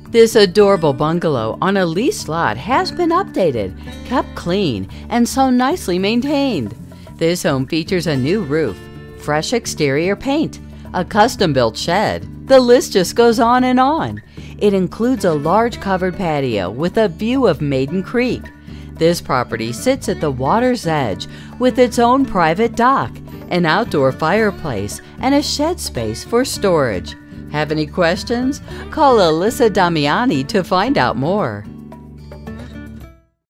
This adorable bungalow on a leased lot has been updated, kept clean, and so nicely maintained. This home features a new roof, fresh exterior paint, a custom-built shed. The list just goes on and on. It includes a large covered patio with a view of Maiden Creek. This property sits at the water's edge with its own private dock, an outdoor fireplace, and a shed space for storage. Have any questions? Call Alyssa Damiani to find out more.